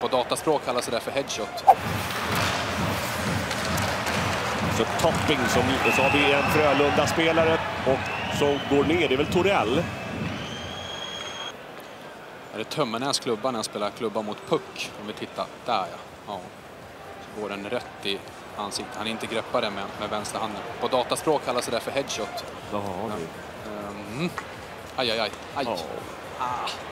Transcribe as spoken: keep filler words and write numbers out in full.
På dataspråk kallas det för headshot. Så Topping som så har vi en Frölunda-spelare och som går ner, det är väl Torell. Är det Tömmernes klubba när han spelar klubba mot puck? Om vi tittar, där ja. ja. Så går den rätt i ansiktet. Han inte greppar den med, med vänster handen. På dataspråk kallas det för headshot. Jaha, ja. um, aj, aj, aj. aj. Ja. Ah.